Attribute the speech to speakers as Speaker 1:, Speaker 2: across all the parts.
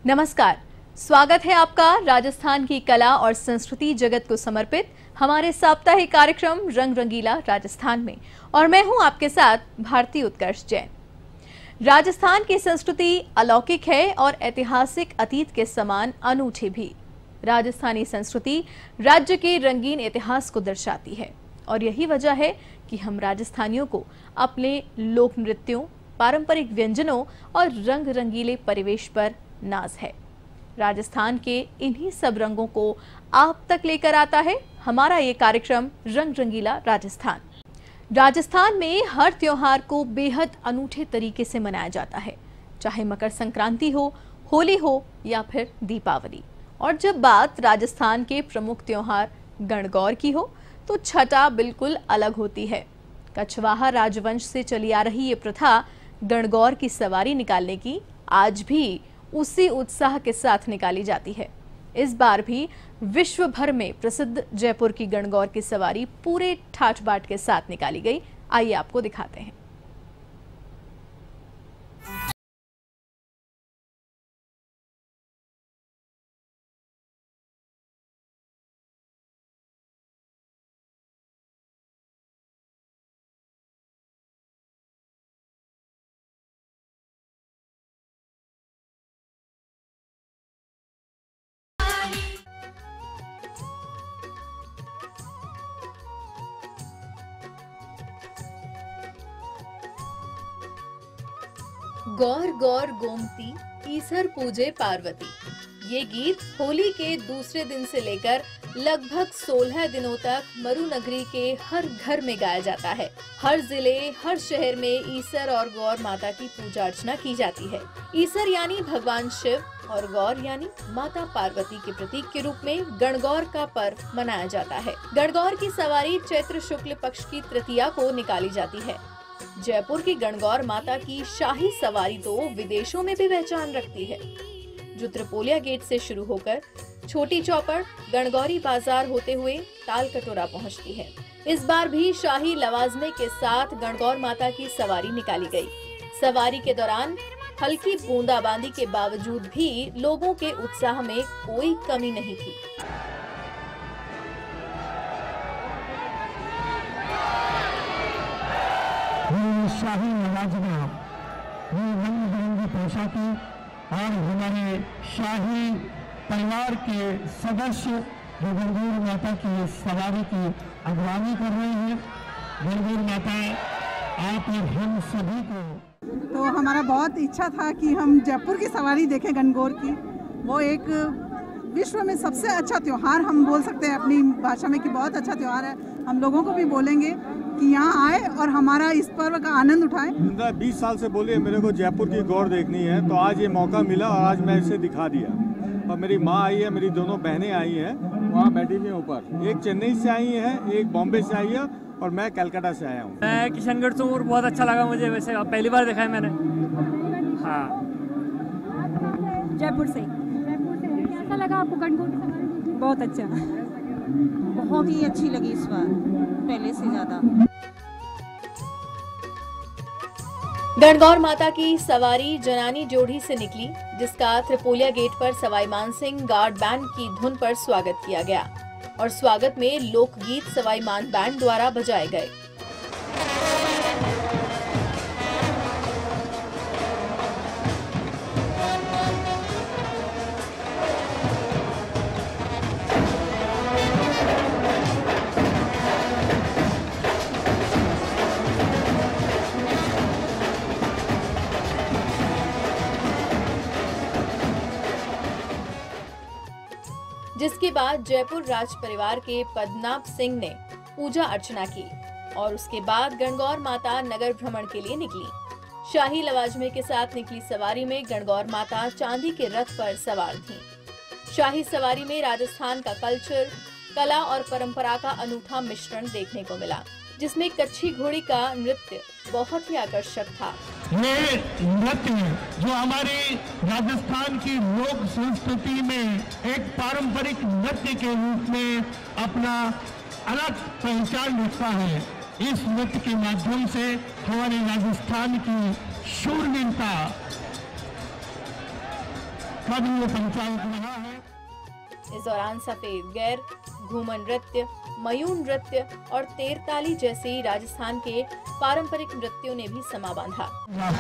Speaker 1: नमस्कार, स्वागत है आपका राजस्थान की कला और संस्कृति जगत को समर्पित हमारे साप्ताहिक कार्यक्रम रंग रंगीला राजस्थान में। और मैं हूं आपके साथ भारती उत्कर्ष जैन। राजस्थान की संस्कृति अलौकिक है और ऐतिहासिक अतीत के समान अनूठी भी। राजस्थानी संस्कृति राज्य के रंगीन इतिहास को दर्शाती है और यही वजह है कि हम राजस्थानियों को अपने लोक नृत्यों, पारंपरिक व्यंजनों और रंग रंगीले परिवेश पर नाज है। राजस्थान के इन्हीं सब रंगों को आप तक लेकर आता है हमारा ये कार्यक्रम रंग रंगीला राजस्थान। राजस्थान में हर त्योहार को बेहद अनूठे तरीके से मनाया जाता है, चाहे मकर संक्रांति हो, होली हो या फिर दीपावली। और जब बात राजस्थान के प्रमुख त्योहार गणगौर की हो तो छटा बिल्कुल अलग होती है। कछवाहा राजवंश से चली आ रही ये प्रथा गणगौर की सवारी निकालने की आज भी उसी उत्साह के साथ निकाली जाती है। इस बार भी विश्व भर में प्रसिद्ध जयपुर की गणगौर की सवारी पूरे ठाठ बाट के साथ निकाली गई। आइए आपको दिखाते हैं। गौर गौर गोमती ईसर पूजे पार्वती, ये गीत होली के दूसरे दिन से लेकर लगभग 16 दिनों तक मरुनगरी के हर घर में गाया जाता है। हर जिले, हर शहर में ईसर और गौर माता की पूजा अर्चना की जाती है। ईसर यानी भगवान शिव और गौर यानी माता पार्वती के प्रतीक के रूप में गणगौर का पर्व मनाया जाता है। गणगौर की सवारी चैत्र शुक्ल पक्ष की तृतीया को निकाली जाती है। जयपुर की गणगौर माता की शाही सवारी तो विदेशों में भी पहचान रखती है, जो त्रिपोलिया गेट से शुरू होकर छोटी चौपड़, गणगौरी बाजार होते हुए ताल कटोरा पहुंचती है। इस बार भी शाही लवाजमे के साथ गणगौर माता की सवारी निकाली गई। सवारी के दौरान हल्की बूंदाबांदी के बावजूद भी लोगों के उत्साह में कोई कमी नहीं थी।
Speaker 2: शाही नवाजना, ये रंग बिरंगी पोशाकी और हमारे शाही परिवार के सदस्य जो गणगौर माता की सवारी की अगवानी कर रहे हैं। गणगौर माता आप और हम सभी को
Speaker 3: तो हमारा बहुत इच्छा था कि हम जयपुर की सवारी देखें गणगौर की। वो एक विश्व में सबसे अच्छा त्यौहार हम बोल सकते हैं अपनी भाषा में कि बहुत अच्छा त्यौहार है। हम लोगों को भी बोलेंगे कि यहाँ आए और हमारा इस पर्व का आनंद उठाएं।
Speaker 4: 20 साल से बोले मेरे को जयपुर की गौर देखनी है, तो आज ये मौका मिला और आज मैं इसे दिखा दिया। और मेरी माँ आई है, मेरी दोनों बहनें आई हैं, वहाँ बैठी हुई हैं ऊपर। एक चेन्नई से आई है, एक बॉम्बे से आई है और मैं कलकत्ता से आया हूँ।
Speaker 5: मैं किशनगढ़ से हूँ, बहुत अच्छा लगा मुझे। वैसे पहली बार देखा है मैंने। हाँ,
Speaker 6: जयपुर से। कैसा लगा आपको गणगौर की सवारी? बहुत अच्छा,
Speaker 7: बहुत ही अच्छी लगी इस बार पहले से ज्यादा।
Speaker 1: गणगौर माता की सवारी जनानी जोड़ी से निकली, जिसका त्रिपोलिया गेट पर सवाई मानसिंह गार्ड बैंड की धुन पर स्वागत किया गया और स्वागत में लोकगीत सवाई मान बैंड द्वारा बजाए गए। जिसके बाद जयपुर राज परिवार के पद्मनाभ सिंह ने पूजा अर्चना की और उसके बाद गणगौर माता नगर भ्रमण के लिए निकली। शाही लवाजमे के साथ निकली सवारी में गणगौर माता चांदी के रथ पर सवार थीं। शाही सवारी में राजस्थान का कल्चर, कला और परंपरा का अनूठा मिश्रण देखने को मिला, जिसमें कच्छी घोड़ी का नृत्य बहुत ही आकर्षक था।
Speaker 2: ये नृत्य जो हमारी राजस्थान की लोक संस्कृति में एक पारंपरिक नृत्य के रूप में अपना अलग पहचान रखता है। इस नृत्य के माध्यम से हमारे राजस्थान की शूरवीरता पद ये पंचायत रहा है।
Speaker 1: इस दौरान सफेद गैर, घूमर नृत्य, मयूर नृत्य और तेरताली जैसे राजस्थान के पारंपरिक नृत्यों ने भी समा बांधा।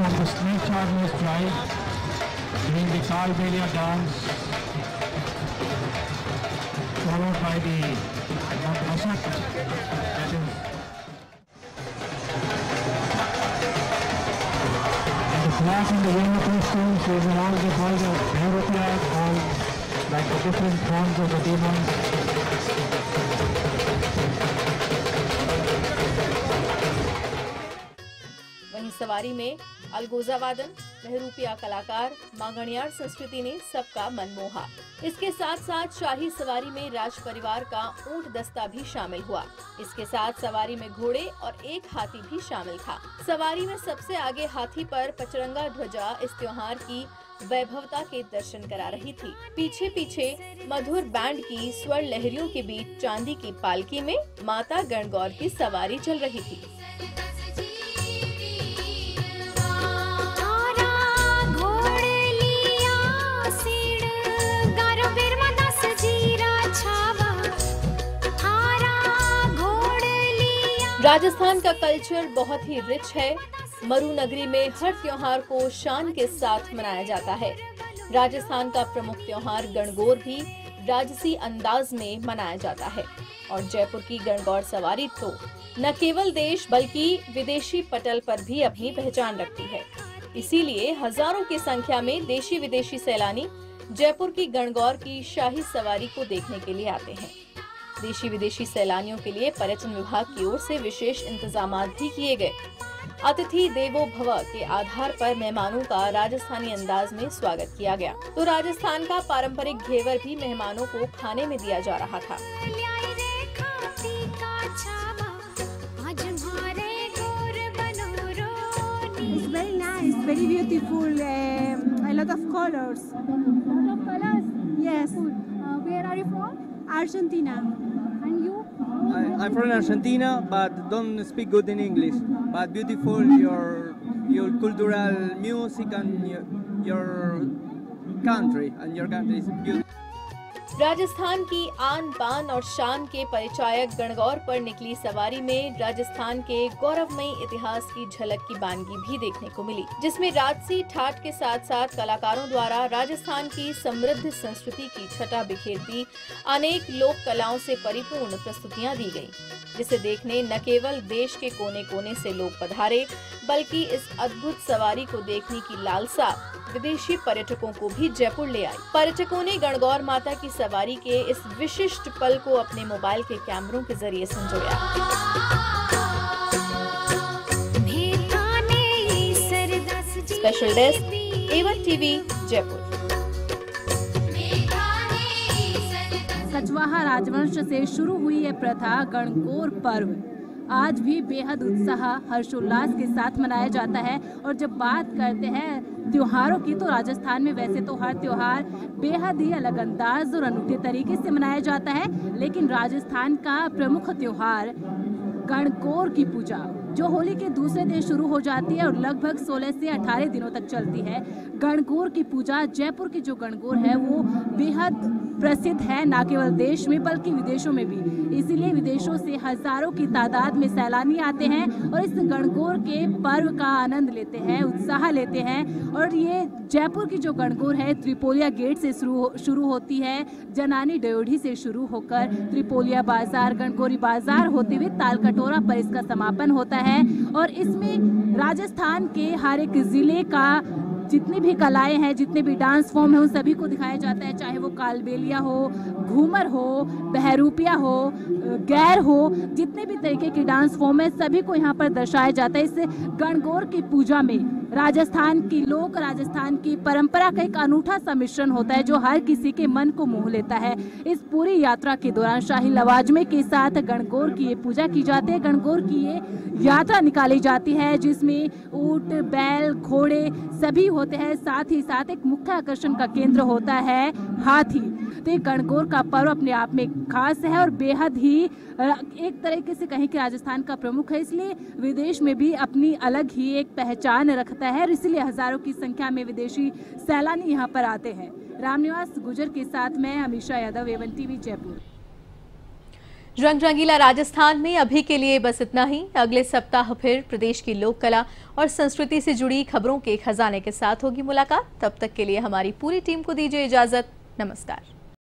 Speaker 2: Class in the yellow costumes, they will all get all the Bhairupiyas, all like the different forms of the demons.
Speaker 1: वहीं सवारी में अलगोजा वादन, बहरूपिया कलाकार, मांगणियार संस्कृति ने सबका मन मोहा। इसके साथ साथ शाही सवारी में राज परिवार का ऊंट दस्ता भी शामिल हुआ। इसके साथ सवारी में घोड़े और एक हाथी भी शामिल था। सवारी में सबसे आगे हाथी पर पचरंगा ध्वजा इस त्योहार की वैभवता के दर्शन करा रही थी। पीछे पीछे मधुर बैंड की स्वर लहरियों के बीच चांदी की पालकी में माता गणगौर की सवारी चल रही थी। राजस्थान का कल्चर बहुत ही रिच है। मरु नगरी में हर त्योहार को शान के साथ मनाया जाता है। राजस्थान का प्रमुख त्योहार गणगौर भी राजसी अंदाज में मनाया जाता है और जयपुर की गणगौर सवारी तो न केवल देश बल्कि विदेशी पटल पर भी अपनी पहचान रखती है। इसीलिए हजारों की संख्या में देशी विदेशी सैलानी जयपुर की गणगौर की शाही सवारी को देखने के लिए आते हैं। देशी विदेशी सैलानियों के लिए पर्यटन विभाग की ओर से विशेष इंतजाम भी किए गए। अतिथि देवो भव के आधार पर मेहमानों का राजस्थानी अंदाज में स्वागत किया गया। तो राजस्थान का पारंपरिक घेवर भी मेहमानों को खाने में दिया जा रहा था।
Speaker 6: It's very nice, very beautiful. A lot of colors. Lot of colors. Yes. Where are you from? Argentina. And you?
Speaker 8: I'm from Argentina, but don't speak good in English. But beautiful your cultural music and your country is beautiful.
Speaker 1: Rajasthan की आन बान और शान के परिचायक गणगौर पर निकली सवारी में राजस्थान के गौरवमयी इतिहास की झलक की बानगी भी देखने को मिली, जिसमें राजसी ठाट के साथ साथ कलाकारों द्वारा राजस्थान की समृद्ध संस्कृति की छटा बिखेरती अनेक लोक कलाओं से परिपूर्ण प्रस्तुतियां दी गयी, जिसे देखने न केवल देश के कोने कोने से लोग पधारे बल्कि इस अद्भुत सवारी को देखने की लालसा विदेशी पर्यटकों को भी जयपुर ले आई। पर्यटकों ने गणगौर माता की सवारी के इस विशिष्ट पल को अपने मोबाइल के कैमरों के जरिए संजोया। Special desk A1 TV Jaipur.
Speaker 9: सचवाहा राजवंश से शुरू हुई ये प्रथा गणगौर पर्व आज भी बेहद उत्साह हर्षोल्लास के साथ मनाया जाता है। और जब बात करते हैं त्योहारों की, तो राजस्थान में वैसे तो हर त्योहार बेहद ही अलग अंदाज और अनूठे तरीके से मनाया जाता है, लेकिन राजस्थान का प्रमुख त्योहार गणगौर की पूजा जो होली के दूसरे दिन शुरू हो जाती है और लगभग 16 से 18 दिनों तक चलती है। गणगौर की पूजा, जयपुर की जो गणगौर है वो बेहद प्रसिद्ध है, न केवल देश में बल्कि विदेशों में भी। इसीलिए विदेशों से हजारों की तादाद में सैलानी आते हैं और इस गणगौर के पर्व का आनंद लेते हैं, उत्साह लेते हैं। और ये जयपुर की जो गणगौर है त्रिपोलिया गेट से शुरू होती है, जनानी डयोढ़ी से शुरू होकर त्रिपोलिया बाजार, गणगौरी बाजार होते हुए तालकटोरा पर इसका समापन होता है। और इसमें राजस्थान के हर एक जिले का जितनी भी कलाएं हैं, जितने भी डांस फॉर्म है, उन सभी को दिखाया जाता है, चाहे वो कालबेलिया हो, घूमर हो, बहरूपिया हो, गैर हो, जितने भी तरीके के डांस फॉर्म है सभी को यहाँ पर दर्शाया जाता है। इस गणगौर की पूजा में राजस्थान की लोक, राजस्थान की परंपरा का एक अनूठा सा मिश्रण होता है जो हर किसी के मन को मोह लेता है। इस पूरी यात्रा के दौरान शाही लवाजमे के साथ गणगौर की ये पूजा की जाती है। गणगौर की ये यात्रा निकाली जाती है जिसमें ऊंट, बैल, घोड़े सभी होते हैं, साथ ही साथ एक मुख्य आकर्षण का केंद्र होता है हाथी। तो ये गणगौर का पर्व अपने आप में खास है और बेहद ही एक तरीके से कहें कि राजस्थान का प्रमुख है, इसलिए विदेश में भी अपनी अलग ही एक पहचान रखता लगता है और इसीलिए हजारों की संख्या में विदेशी सैलानी यहाँ पर आते हैं। रामनिवास गुजर के साथ मैं अमीषा यादव, A1 TV जयपुर।
Speaker 1: रंग रंगीला राजस्थान में अभी के लिए बस इतना ही। अगले सप्ताह फिर प्रदेश की लोक कला और संस्कृति से जुड़ी खबरों के खजाने के साथ होगी मुलाकात। तब तक के लिए हमारी पूरी टीम को दीजिए इजाजत। नमस्कार।